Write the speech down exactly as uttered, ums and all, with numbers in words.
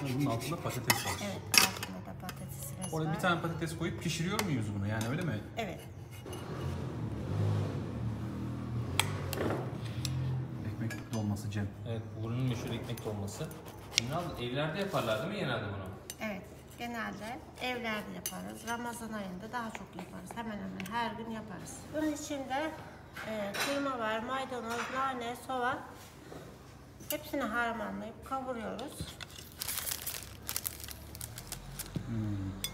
Bunun altında patates var. Evet, altında da patatesimiz Oraya var. bir tane patates koyup pişiriyor muyuz bunu yani, öyle mi? Evet. Ekmek dolması Cem. Evet, buranın meşhur ekmek dolması. Ünal, evlerde yaparlar değil mi genelde bunu? Evet. Genelde evlerde yaparız. Ramazan ayında daha çok yaparız. Hemen hemen her gün yaparız. Bunun içinde e, kıyma var, maydanoz, nane, soğan. Hepsini harmanlayıp kavuruyoruz. Hmm.